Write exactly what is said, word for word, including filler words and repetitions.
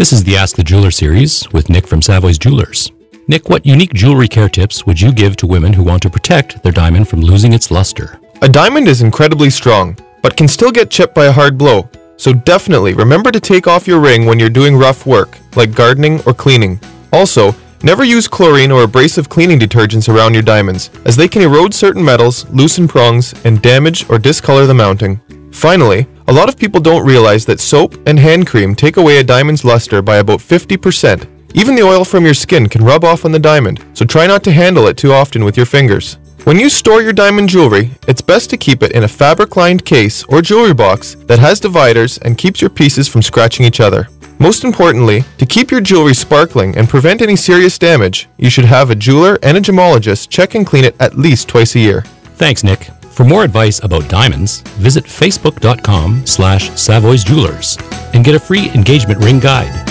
This is the Ask the Jeweler series with Nick from Savoy's Jewelers. Nick, what unique jewelry care tips would you give to women who want to protect their diamond from losing its luster? A diamond is incredibly strong, but can still get chipped by a hard blow. So definitely remember to take off your ring when you're doing rough work, like gardening or cleaning. Also, never use chlorine or abrasive cleaning detergents around your diamonds, as they can erode certain metals, loosen prongs, and damage or discolor the mounting. Finally, a lot of people don't realize that soap and hand cream take away a diamond's luster by about fifty percent. Even the oil from your skin can rub off on the diamond, so try not to handle it too often with your fingers. When you store your diamond jewelry, it's best to keep it in a fabric-lined case or jewelry box that has dividers and keeps your pieces from scratching each other. Most importantly, to keep your jewelry sparkling and prevent any serious damage, you should have a jeweler and a gemologist check and clean it at least twice a year. Thanks, Nick. For more advice about diamonds, visit facebook dot com slash Savoy's Jewelers and get a free engagement ring guide.